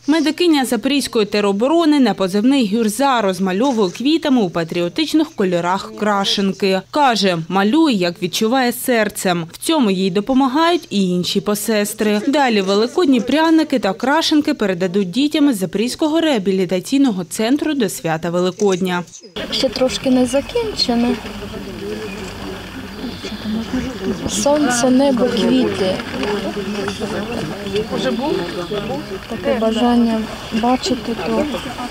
Медикиня Запорізької тероборони на позивний «Гюрза» розмальовує квітами у патріотичних кольорах крашенки. Каже, малює, як відчуває серцем. В цьому їй допомагають і інші посестри. Далі великодні пряники та крашенки передадуть дітям із Запорізького реабілітаційного центру до свята Великодня. Ще трошки не закінчено. Сонце, небо, квіти. Таке бажання бачити то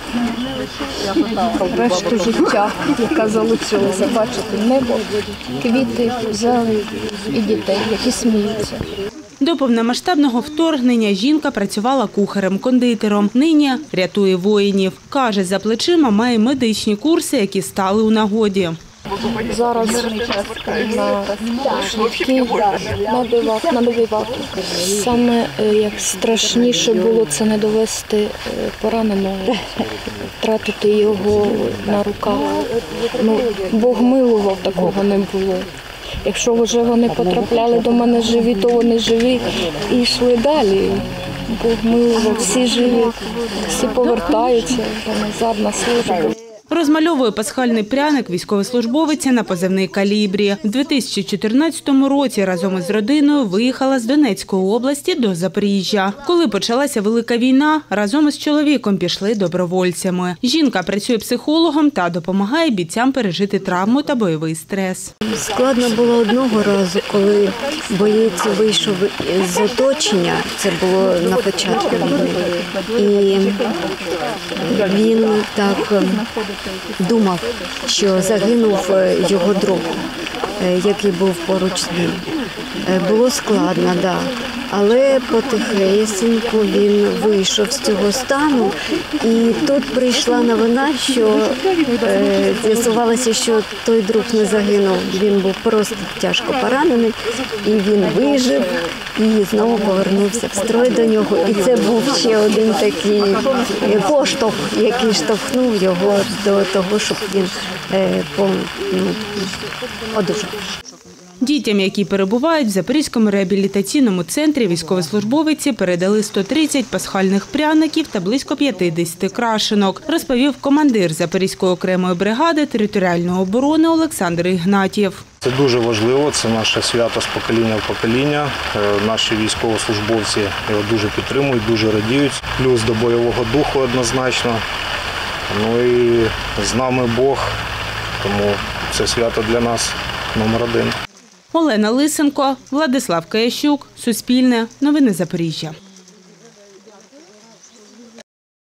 решту життя, яка залишилася, бачити небо, квіти, зелень і дітей, які сміються. До повномасштабного вторгнення жінка працювала кухарем-кондитером. Нині рятує воїнів. Каже, за плечима має медичні курси, які стали у нагоді. Зараз на швидкій, на довіваку. Саме як страшніше було це не довести пораненого, втратити його на руках. Бог милував, такого не було. Якщо вже вони потрапляли до мене живі, то вони живі і йшли далі. Бог милував, всі живі, всі повертаються назад на службу. Розмальовує пасхальний пряник військовослужбовиця на позивний «Калібрі». У 2014 році разом із родиною виїхала з Донецької області до Запоріжжя. Коли почалася Велика війна, разом із чоловіком пішли добровольцями. Жінка працює психологом та допомагає бійцям пережити травму та бойовий стрес. Складно було одного разу, коли боєць вийшов з оточення, це було на початку війни, і він так думав, що загинув його друг, який був поруч з ним. Було складно, так. Але потихесеньку він вийшов з цього стану, і тут прийшла новина, що з'ясувалося, що той друг не загинув, він був просто тяжко поранений, і він вижив, і знову повернувся в строй до нього. І це був ще один такий поштовх, який штовхнув його до того, щоб він одужав. Дітям, які перебувають в Запорізькому реабілітаційному центрі, військовослужбовиці передали 130 пасхальних пряників та близько 50 крашенок, розповів командир Запорізької окремої бригади територіальної оборони Олександр Ігнатів. Це дуже важливо, це наше свято з покоління в покоління. Наші військовослужбовці його дуже підтримують, дуже радіють. Плюс до бойового духу однозначно. Ну і з нами Бог, тому це свято для нас номер один. Олена Лисенко, Владислав Киящук, Суспільне, Новини Запоріжжя.